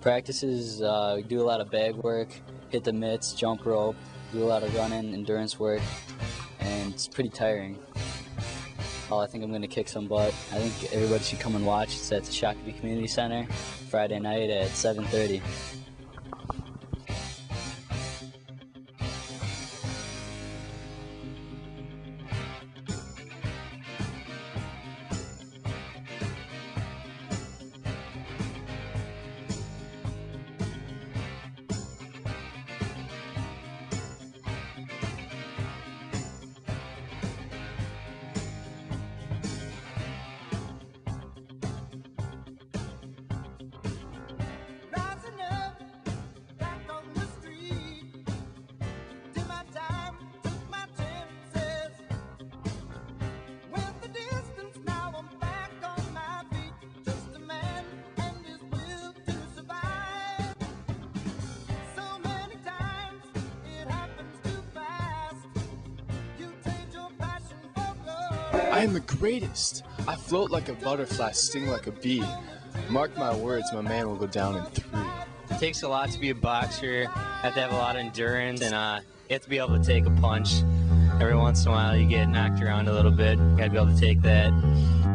Practices, we do a lot of bag work, hit the mitts, jump rope, do a lot of running, endurance work, and it's pretty tiring. I think I'm going to kick some butt. I think everybody should come and watch. It's at the Shakopee Community Center, Friday night at 7:30. I am the greatest. I float like a butterfly, sting like a bee. Mark my words, my man will go down in 3. It takes a lot to be a boxer. You have to have a lot of endurance, and you have to be able to take a punch. Every once in a while, you get knocked around a little bit. You got to be able to take that.